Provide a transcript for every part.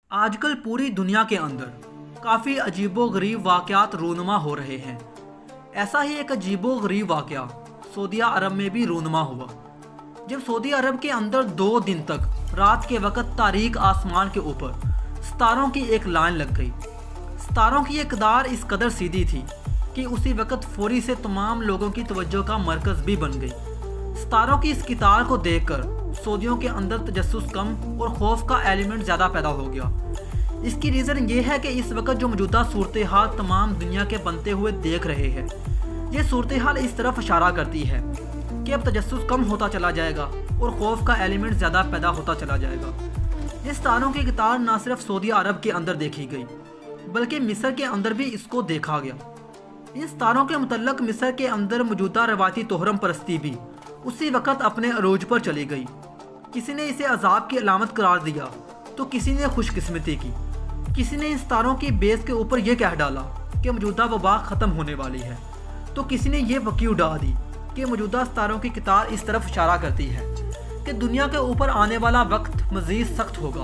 आजकल पूरी दुनिया के अंदर काफ़ी अजीबोगरीब वाक़यात रूनुमा हो रहे हैं। ऐसा ही एक अजीबोगरीब वाक़या सऊदी अरब में भी रूनुमा हुआ, जब सऊदी अरब के अंदर 2 दिन तक रात के वक़्त तारीक आसमान के ऊपर सितारों की एक लाइन लग गई। सितारों की एक कतार इस कदर सीधी थी कि उसी वक़्त फौरी से तमाम लोगों की तवज्जो का मरकज़ भी बन गई। सितारों की इस कतार को देखकर सऊदियों के अंदर तजस्सुस कम और खौफ का एलिमेंट ज़्यादा पैदा हो गया। इसकी रीज़न ये है कि इस वक्त जो मौजूदा सूरत हाल तमाम दुनिया के बनते हुए देख रहे हैं, ये सूरत हाल इस तरफ इशारा करती है कि अब तजस्सुस कम होता चला जाएगा और खौफ का एलिमेंट ज़्यादा पैदा होता चला जाएगा। इस सितारों की कतार न सिर्फ सऊदी अरब के अंदर देखी गई बल्कि मिस्र के अंदर भी इसको देखा गया। इन सितारों के मुतल्लक मिस्र के अंदर मौजूदा रवायती तोहरम परस्ती भी उसी वक्त अपने अरूज पर चली गई। किसी ने इसे अजाब की अलामत करार दिया तो किसी ने खुशकिस्मती की। किसी ने इन सितारों की बेस के ऊपर यह कह डाला कि मौजूदा वबा ख़त्म होने वाली है, तो किसी ने यह वकी उड़ा दी कि मौजूदा सितारों की कतार इस तरफ इशारा करती है कि दुनिया के ऊपर आने वाला वक्त मज़ीद सख्त होगा।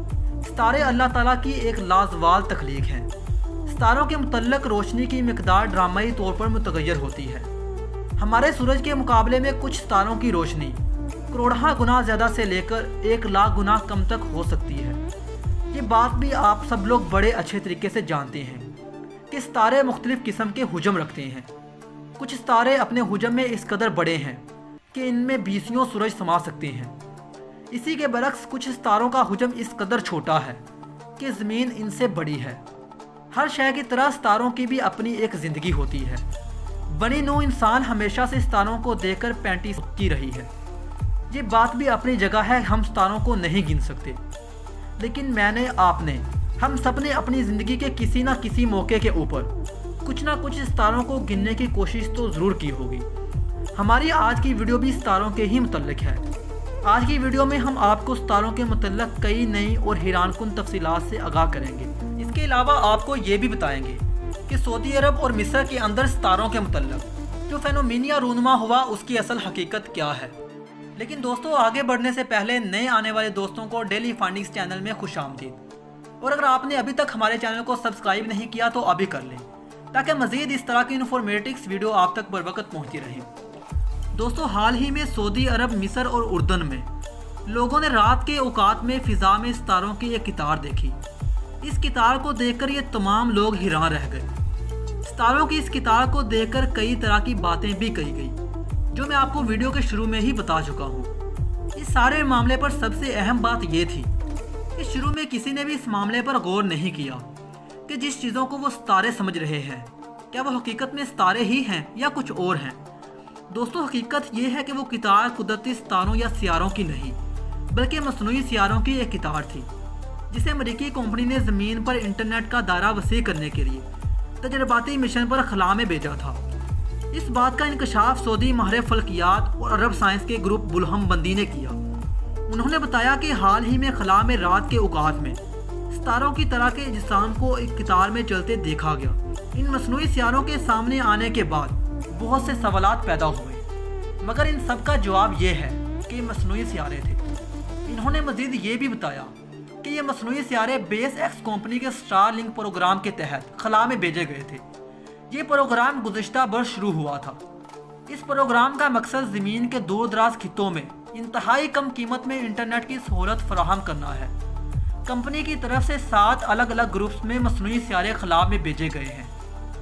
सितारे अल्लाह ताला की एक लाजवाल तख्लीक हैं। सितारों के मुतल्लक रोशनी की मिकदार ड्रामाई तौर पर मुतगय्यर होती है। हमारे सूरज के मुकाबले में कुछ सितारों की रोशनी करोड़ों गुना ज़्यादा से लेकर 1 लाख गुना कम तक हो सकती है। ये बात भी आप सब लोग बड़े अच्छे तरीके से जानते हैं कि सितारे मुख्तलिफ़ किस्म के हुजम रखते हैं। कुछ सितारे अपने हुजम में इस कदर बड़े हैं कि इनमें बीसियों सूरज समा सकते हैं। इसी के बरक्स कुछ सितारों का हुजम इस कदर छोटा है कि ज़मीन इनसे बड़ी है। हर शय की तरह सितारों की भी अपनी एक ज़िंदगी होती है। बनी नौ इंसान हमेशा से सितारों को देखकर पैंटी की रही है। ये बात भी अपनी जगह है, हम सितारों को नहीं गिन सकते, लेकिन मैंने, आपने, हम सब ने अपनी ज़िंदगी के किसी ना किसी मौके के ऊपर कुछ ना कुछ सितारों को गिनने की कोशिश तो ज़रूर की होगी। हमारी आज की वीडियो भी सितारों के ही मुतल्लिक है। आज की वीडियो में हम आपको सितारों के मुतल्लिक कई नई और हैरानकुन तफसीलात से आगाह करेंगे। इसके अलावा आपको ये भी बताएंगे कि सऊदी अरब और मिस्र के अंदर सितारों के मुतल्लिक जो फेनोमेनिया रूनुमा हुआ उसकी असल हकीकत क्या है। लेकिन दोस्तों, आगे बढ़ने से पहले नए आने वाले दोस्तों को डेली फाइंडिंग्स चैनल में खुशामदीद। और अगर आपने अभी तक हमारे चैनल को सब्सक्राइब नहीं किया तो अभी कर लें, ताकि मज़ीद इस तरह की इन्फॉर्मेटिव्स वीडियो आप तक बर वक्त पहुँचती रहे। दोस्तों, हाल ही में सऊदी अरब, मिस्र और उर्दन में लोगों ने रात के औकात में फ़िज़ा में सितारों की एक कतार देखी। इस कतार को देखकर ये तमाम लोग हैरान रह गए। सितारों की इस कतार को देखकर कई तरह की बातें भी कही गई, जो मैं आपको वीडियो के शुरू में ही बता चुका हूँ। इस सारे मामले पर सबसे अहम बात यह थी कि शुरू में किसी ने भी इस मामले पर गौर नहीं किया कि जिस चीज़ों को वो सितारे समझ रहे हैं, क्या वो हकीकत में सितारे ही हैं या कुछ और हैं। दोस्तों, हकीकत ये है कि वो कतार कुदरती सितारों या सियारों की नहीं, बल्कि मसनूई सियारों की एक कतार थी, जिसे अमेरिकी कंपनी ने ज़मीन पर इंटरनेट का दायरा वसी करने के लिए तजर्बाती मिशन पर खला में भेजा था। इस बात का इंकशाफ सऊदी माहिर फल्कियात और अरब साइंस के ग्रुप बुलहम बंदी ने किया। उन्होंने बताया कि हाल ही में खला में रात के औकात में सितारों की तरह के जिस्म को एक कतार में चलते देखा गया। इन मसनूई सियारों के सामने आने के बाद बहुत से सवालात पैदा हुए, मगर इन सब का जवाब ये है कि मसनूई सियारे थे। इन्होंने मजीद ये भी बताया कि ये मसनूई सियारे बेस एक्स कंपनी के स्टारलिंक प्रोग्राम के तहत खला में भेजे गए थे। ये प्रोग्राम गुज़िश्ता बरस शुरू हुआ था। इस प्रोग्राम का मकसद ज़मीन के दूर दराज खित्तों में इंतहाई कम कीमत में इंटरनेट की सहूलत फराहम करना है। कंपनी की तरफ से 7 अलग अलग ग्रुप्स में मसनूई सियारे खला में भेजे गए हैं।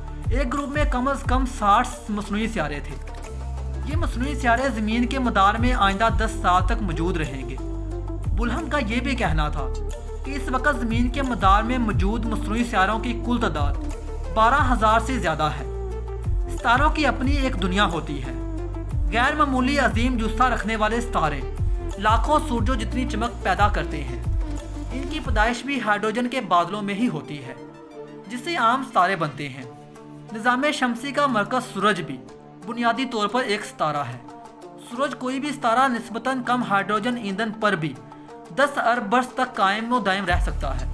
एक ग्रुप में कम अज़ कम 60 मसनूई सियारे थे। ये मसनूई सियारे ज़मीन के मदार में आइंदा 10 साल तक मौजूद रहेंगे। बुलहम का ये भी कहना था कि इस वक्त ज़मीन के मदार में मौजूद मसनूई सियारों की कुल तादाद 12,000 से ज़्यादा है। सितारों की अपनी एक दुनिया होती है। गैर मामूली अजीम जुस्सा रखने वाले सितारे लाखों सूरजों जितनी चमक पैदा करते हैं। इनकी पैदाइश भी हाइड्रोजन के बादलों में ही होती है, जिससे आम सितारे बनते हैं। निज़ाम शमसी का मरकज़ सूरज भी बुनियादी तौर पर एक सितारा है। सूरज कोई भी सितारा निस्बतन कम हाइड्रोजन ईंधन पर भी 10 अरब बरस तक कायम व दायम रह सकता है।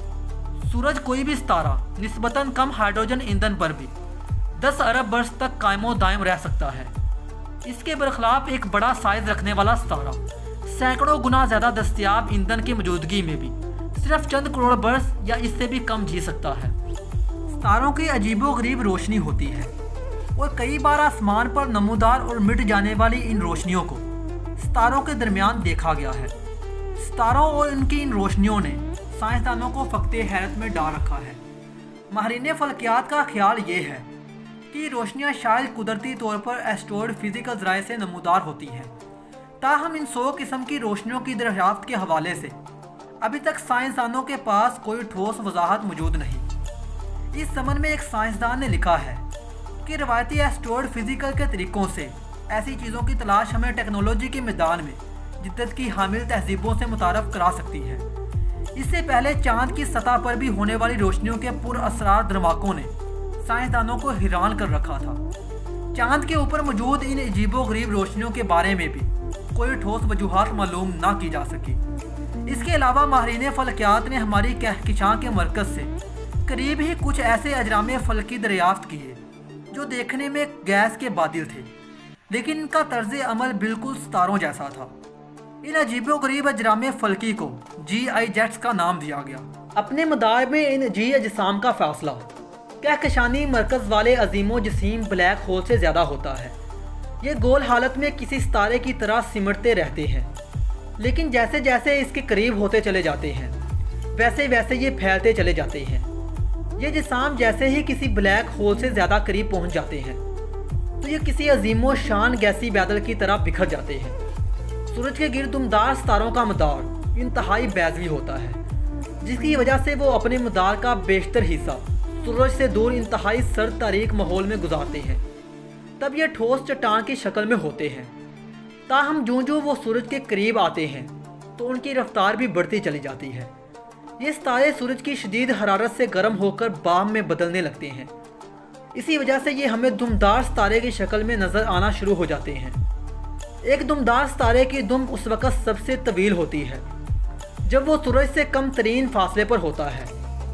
सूरज कोई भी सितारा निस्बतन कम हाइड्रोजन ईंधन पर भी 10 अरब बरस तक कायम व दायम रह सकता है। इसके बरखिलाफ एक बड़ा साइज रखने वाला सितारा सैकड़ों गुना ज़्यादा दस्तयाब ईंधन की मौजूदगी में भी صرف چند کروڑ برس یا اس سے بھی کم جی سکتا ہے۔ ستاروں کی عجیب و غریب روشنی ہوتی ہے اور کئی بار آسمان پر نمودار اور مٹ جانے والی ان روشنیوں کو ستاروں کے درمیان دیکھا گیا ہے۔ ستاروں اور ان کی ان روشنیوں نے سائنسدانوں کو فقط حیرت میں ڈال رکھا ہے۔ ماہرین فلکیات کا خیال یہ ہے کہ یہ روشنیاں شاید قدرتی طور پر ایسٹروئڈ فزیکل ذرائع سے نمودار ہوتی ہیں، تاہم ان 100 قسم کی روشنیوں کی دریافت کے حوالے سے ابھی تک سائنسدانوں کے پاس کوئی ٹھوس وضاحت موجود نہیں۔ اس ضمن میں ایک سائنسدان نے لکھا ہے کہ روایتی ایسٹروئڈ فزیکل کے طریقوں سے ایسی چیزوں کی تلاش ہمیں ٹیکنالوجی کے میدان میں جدت کی حامل تہذیبوں سے متعارف کرا سکتی ہے۔ اس سے پہلے چاند کی سطح پر بھی ہونے والی روشنیوں کے پر اسرار دھماکوں نے سائنسدانوں کو حیران کر رکھا تھا۔ چاند کے اوپر موجود ان عجیب و غریب روشنیوں کے بارے میں بھی کوئی ٹھوس وجوہات معلوم نہ کی جا سکی۔ اس کے علاوہ ماہرین فلکیات نے ہماری کہکشاں کے مرکز سے قریب ہی کچھ ایسے اجرام فلکی دریافت کیے جو دیکھنے میں گیس کے بادل تھے، لیکن ان کا طرز عمل بالکل ستاروں جیسا تھا۔ ان عجیب و غریب اجرام فلکی کو GI جیٹس کا نام دیا گیا۔ اپنے مدار میں ان جی اجسام کا فاصلہ کہکشانی مرکز والے عظیم و جسیم بلیک ہول سے زیادہ ہوتا ہے۔ یہ گول حالت میں کسی ستارے کی طرح سمٹتے رہتے ہیں، لیکن جیسے جیسے اس کے قریب ہوتے چلے جاتے ہیں ویسے ویسے یہ پھیلتے چلے جاتے ہیں۔ یہ جسام جیسے ہی کسی بلیک ہول سے زیادہ قریب پہنچ جاتے ہیں تو یہ کسی عظیم و شان گیسی بادل کی طرح بکھر جاتے ہیں۔ سورج کے گرد دمدار ستاروں کا مدار انتہائی بیضوی ہوتا ہے، جس کی وجہ سے وہ اپنے مدار کا بیشتر حصہ سورج سے دور انتہائی سرد تاریک ماحول میں گزارتے ہیں۔ تب یہ ٹھوس چٹان کی شکل میں ہوتے ہیں، تاہم جوں وہ سورج کے قریب آتے ہیں تو ان کی رفتار بھی بڑھتی چلی جاتی ہے۔ یہ ستارے سورج کی شدید حرارت سے گرم ہو کر بام میں بدلنے لگتے ہیں۔ اسی وجہ سے یہ ہمیں دمدار ستارے کی شکل میں نظر آنا شروع ہو جاتے ہیں۔ ایک دمدار ستارے کی دم اس وقت سب سے طویل ہوتی ہے جب وہ سورج سے کم ترین فاصلے پر ہوتا ہے۔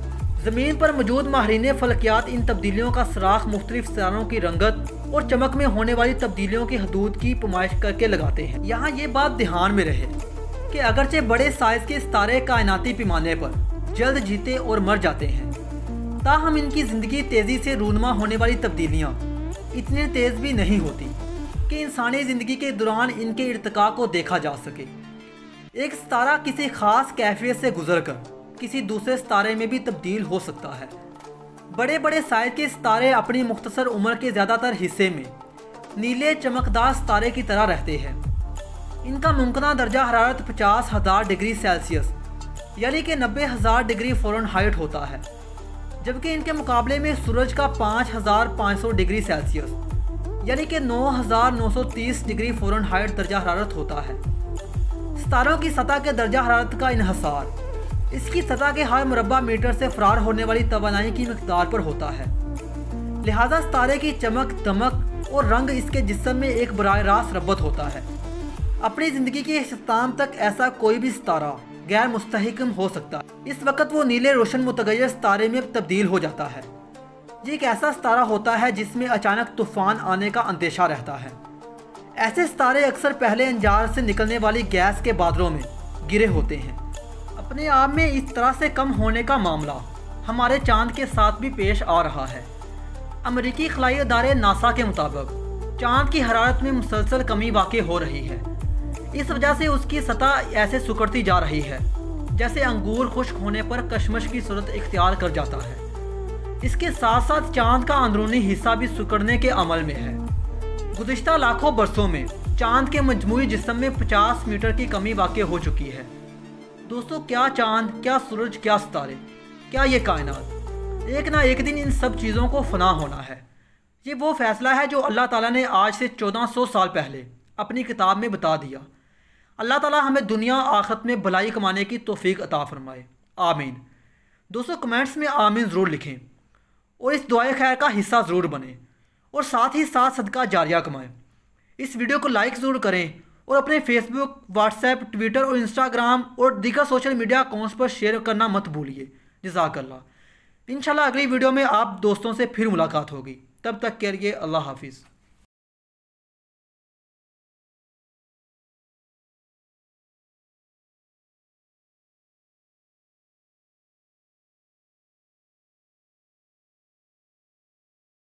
زمین پر موجود ماہرین فلکیات ان تبدیلیوں کا سراغ مختلف ستاروں کی رنگت اور چمک میں ہونے والی تبدیلیوں کی حدود کی پیمائش کر کے لگاتے ہیں۔ یہاں یہ بات دھیان میں رہے کہ اگرچہ بڑے سائز کے ستارے کائناتی پیمانے پر جلد جیتے اور مر جاتے ہیں، تاہم ان کی زندگی تیزی سے رونما ہونے والی تبدیلیاں اتنی تیز بھی نہیں ہوتی کہ انسانی زندگی کے دوران ان کے ارتقاء کو دیکھا جا سکے۔ ایک ستارہ کسی خاص کیفیت سے گزر کر کسی دوسرے ستارے میں بھی تبدیل ہو سکتا ہے۔ بڑے بڑے سائز کے ستارے اپنی مختصر عمر کے زیادہ تر حصے میں نیلے چمکدار ستارے کی طرح رہتے ہیں۔ ان کا ممکنہ درجہ حرارت 50,000 ڈگری سیلسیس یعنی کہ 90,000 ڈگری فارنہائٹ ہوتا ہے، جبکہ ان کے مقابلے میں سورج کا 5,500 ڈگری سیلسیس یعنی کہ 9,930 ڈگری فارنہائٹ درجہ حرارت ہوتا ہے۔ ستاروں کی سطح کے درجہ حرارت کا انحصار اس کی سطح کے ہر مربع میٹر سے فرار ہونے والی توانائی کی مقدار پر ہوتا ہے، لہذا ستارے کی چمک، دمک اور رنگ اس کے جسم میں ایک براہ راست ربط ہوتا ہے۔ اپنی زندگی کے اختتام تک ایسا کوئی بھی ستارہ غیر مستحکم ہو سکتا ہے۔ اس وقت وہ نیلے روشن متغیر ستارے میں تبدیل ہو جاتا ہے۔ یہ ایک ایسا ستارہ ہوتا ہے جس میں اچانک طوفان آنے کا اندیشہ رہتا ہے۔ ایسے ستارے اکثر پہلے انجار سے نکلنے والی گیس کے بادلوں میں گرے ہوتے ہیں۔ اپنے آپ میں اس طرح سے کم ہونے کا معاملہ ہمارے چاند کے ساتھ بھی پیش آ رہا ہے۔ امریکی خلائی ادارے ناسا کے مطابق چاند کی حرارت میں مسلسل کمی واقع ہو رہی ہے۔ اس وجہ سے اس کی سطح ایسے سکڑتی جا رہی ہے جیسے انگور خشک ہونے پر کشمش کی صورت اختیار کر جاتا ہے۔ اس کے ساتھ ساتھ چاند کا اندرونی حصہ بھی سکڑنے کے عمل میں ہے۔ گزشتہ لاکھوں برسوں میں چاند کے مجموعی جسم میں 50 میٹر کی کمی واقع ہو چکی ہے۔ دوستو، کیا چاند، کیا سورج، کیا ستارے، کیا یہ کائنات، ایک نہ ایک دن ان سب چیزوں کو فنا ہونا ہے۔ یہ وہ فیصلہ ہے جو اللہ تعالیٰ نے آج سے 1400 سال پہلے اپنی کتاب میں بتا دیا۔ اللہ تعالیٰ ہمیں دنیا آخرت میں بھلائی کمانے کی توفیق عطا فرمائے، آمین۔ دوستو، کمنٹس میں آمین ضرور لکھیں اور اس دعائے خیر کا حصہ ضرور بنیں، اور ساتھ ہی ساتھ صدقہ جاریہ کمائیں۔ اس ویڈیو کو لائک ضرور کریں اور اپنے Facebook, WhatsApp, Twitter اور انسٹاگرام اور دیگر سوشل میڈیا اکاؤنٹس پر شیئر کرنا مت بھولیے۔ جزاک اللہ۔ انشاءاللہ اگلی ویڈیو میں آپ دوستوں سے پھر ملاقات ہوگی۔ تب تک کے لیے اللہ حافظ۔